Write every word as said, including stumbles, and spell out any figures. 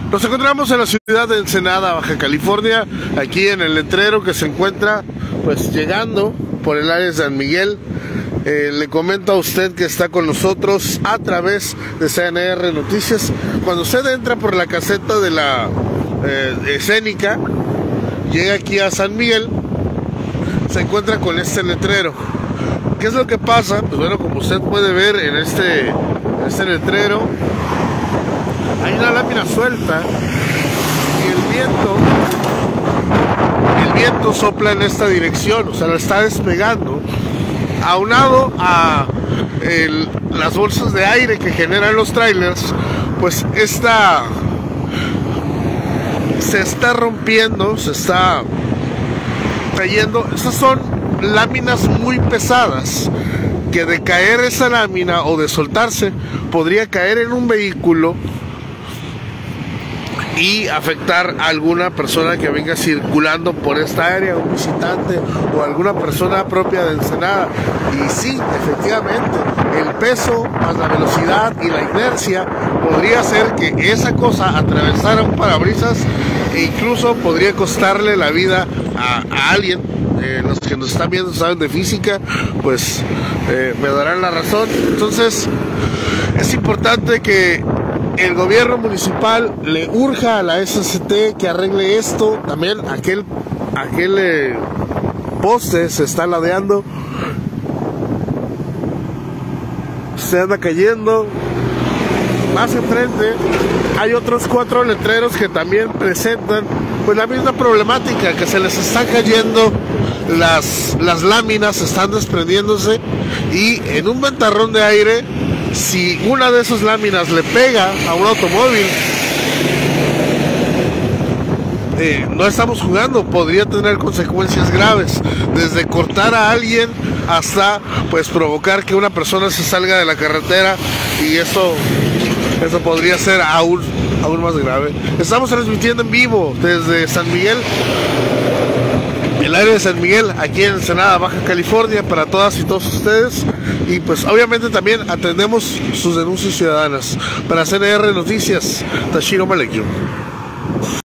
Nos encontramos en la ciudad de Ensenada, Baja California, aquí en el letrero que se encuentra pues llegando por el área de San Miguel. Eh, le comento a usted que está con nosotros a través de C N R Noticias. Cuando usted entra por la caseta de la eh, escénica, llega aquí a San Miguel, se encuentra con este letrero. ¿Qué es lo que pasa? Pues bueno, como usted puede ver en este, en este letrero, hay una lámina suelta y el viento, el viento sopla en esta dirección, o sea, lo está despegando, aunado a el, las bolsas de aire que generan los trailers, pues esta se está rompiendo, se está cayendo. Estas son láminas muy pesadas que de caer esa lámina o de soltarse podría caer en un vehículo y afectar a alguna persona que venga circulando por esta área, un visitante o alguna persona propia de Ensenada. Y sí, efectivamente, el peso más la velocidad y la inercia podría hacer que esa cosa atravesara un parabrisas e incluso podría costarle la vida a, a alguien. Eh, los que nos están viendo saben de física, pues eh, me darán la razón. Entonces es importante que el gobierno municipal le urja a la S C T que arregle esto. También aquel, aquel eh, poste se está ladeando, se anda cayendo. Más enfrente hay otros cuatro letreros que también presentan pues la misma problemática, que se les están cayendo las, las láminas, están desprendiéndose, y en un ventarrón de aire, si una de esas láminas le pega a un automóvil, eh, no estamos jugando, podría tener consecuencias graves, desde cortar a alguien hasta pues provocar que una persona se salga de la carretera, y eso, eso podría ser aún, aún más grave. Estamos transmitiendo en vivo desde San Miguel, el área de San Miguel, aquí en Ensenada, Baja California, para todas y todos ustedes. Y pues obviamente también atendemos sus denuncias ciudadanas. Para C N R Noticias, Tashiro Malekio.